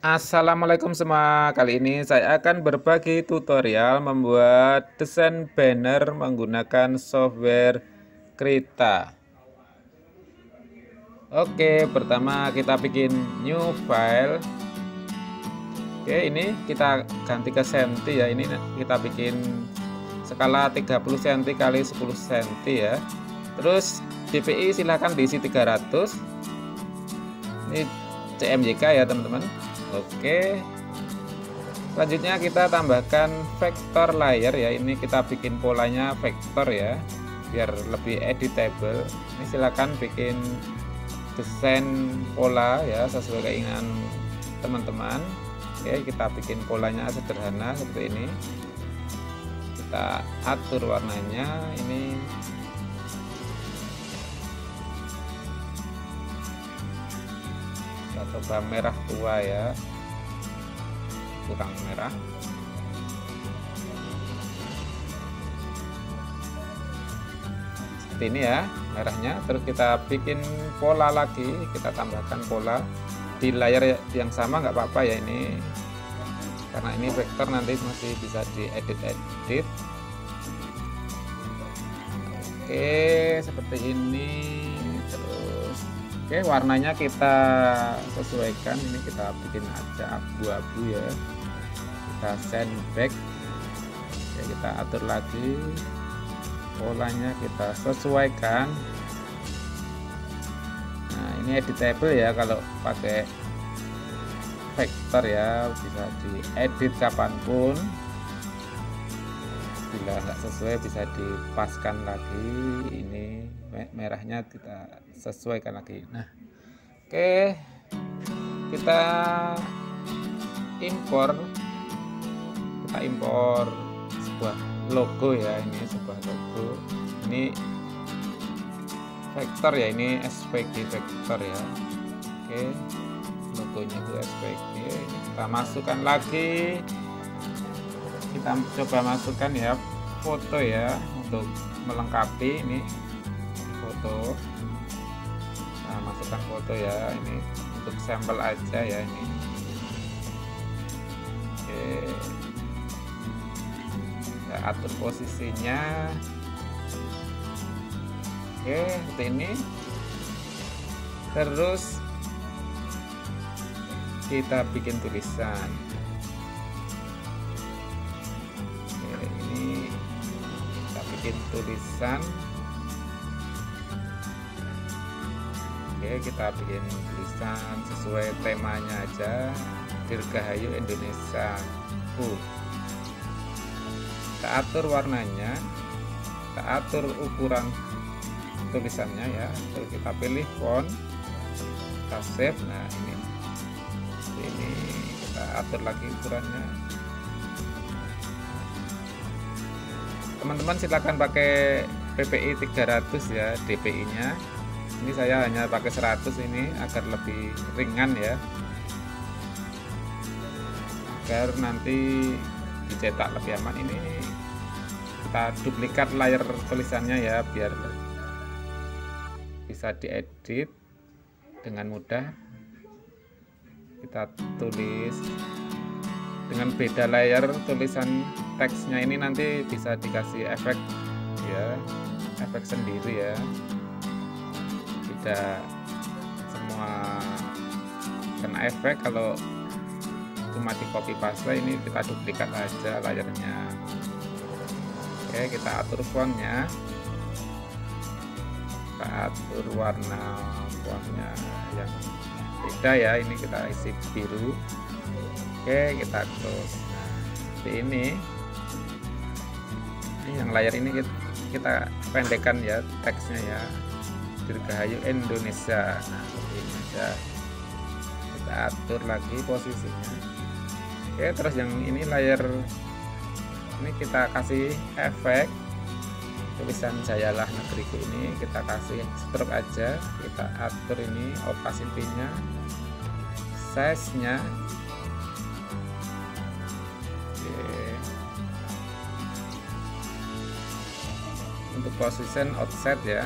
Assalamualaikum semua. Kali ini saya akan berbagi tutorial membuat desain banner menggunakan software Krita. Oke, pertama kita bikin new file. Oke, ini kita ganti ke senti ya. Ini kita bikin skala 30 cm kali 10 cm ya. Terus DPI silahkan diisi 300. Ini CMYK ya teman-teman. Oke, selanjutnya kita tambahkan vektor layer ya. Ini kita bikin polanya vektor ya, biar lebih editable. Ini silakan bikin desain pola ya sesuai keinginan teman-teman. Oke, kita bikin polanya sederhana seperti ini. Kita atur warnanya ini. Kita coba merah tua ya, kurang merah. Seperti ini ya merahnya. Terus kita bikin pola lagi, kita tambahkan pola di layar yang sama, nggak apa-apa ya ini, karena ini vektor nanti masih bisa diedit-edit. Oke, seperti ini. Terus oke, warnanya kita sesuaikan. Ini kita bikin aja abu-abu ya. Kita send back ya, kita atur lagi polanya, kita sesuaikan. Nah, ini editable ya, kalau pakai vektor ya bisa diedit kapanpun. Bila nggak sesuai bisa dipaskan lagi. Ini merahnya kita sesuaikan lagi. Nah, oke, kita impor sebuah logo ya. Ini sebuah logo, ini vektor ya, ini SVG vektor ya. Oke, logonya itu SVG. Ini kita masukkan lagi, kita coba masukkan ya foto ya untuk melengkapi. Ini foto, nah masukkan foto ya, ini untuk sampel aja ya ini. Oke, kita atur posisinya. Oke, seperti ini. Terus kita bikin tulisan. Oke, ini kita bikin tulisan. Oke, kita bikin tulisan sesuai temanya aja, Dirgahayu Indonesia. Kita atur warnanya, kita atur ukuran tulisannya ya. Terus kita pilih font, kita save. Nah, ini kita atur lagi ukurannya. Teman-teman silakan pakai PPI 300 ya DPI nya. Ini saya hanya pakai 100 ini agar lebih ringan ya, agar nanti dicetak lebih aman. Ini kita duplikat layar tulisannya ya, biar bisa diedit dengan mudah. Kita tulis dengan beda layar tulisan teksnya, ini nanti bisa dikasih efek ya, efek sendiri ya, tidak semua kena efek kalau cuma di copy paste. Ini kita duplikat aja layarnya. Oke, kita atur fontnya, kita atur warna fontnya yang beda ya. Ini kita isi biru. Oke, kita close. Nah, seperti ini. Yang layar ini kita pendekkan ya teksnya ya, Dirgahayu Indonesia. Nah, seperti ini aja. Kita atur lagi posisinya. Oke, terus yang ini layar ini kita kasih efek tulisan Jayalah Negeriku. Ini kita kasih stroke aja, kita atur ini opacity-nya, size-nya. Untuk position offset ya.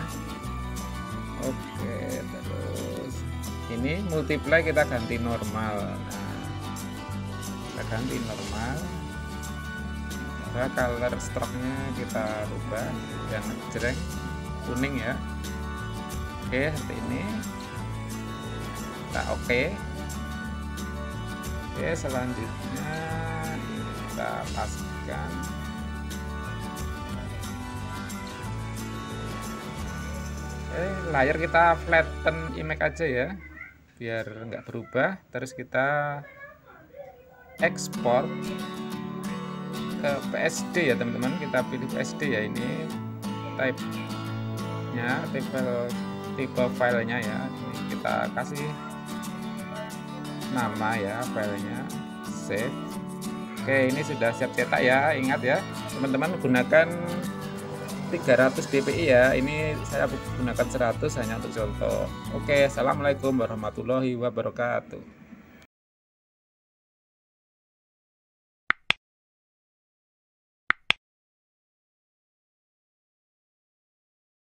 Oke, terus ini multiply kita ganti normal. Nah, ganti normal. Nah, color stroke-nya kita rubah yang jreng kuning ya. Oke, seperti ini. Kita oke. Oke, selanjutnya ini kita paskan. Layar kita flatten image aja ya, biar nggak berubah. Terus kita ekspor ke PSD ya teman-teman. Kita pilih PSD ya, ini type-nya, tipe filenya ya. Ini kita kasih nama ya filenya, save. Oke, ini sudah siap cetak ya. Ingat ya teman-teman, gunakan 300 dpi ya, ini saya gunakan 100 hanya untuk contoh. Oke, assalamualaikum warahmatullahi wabarakatuh.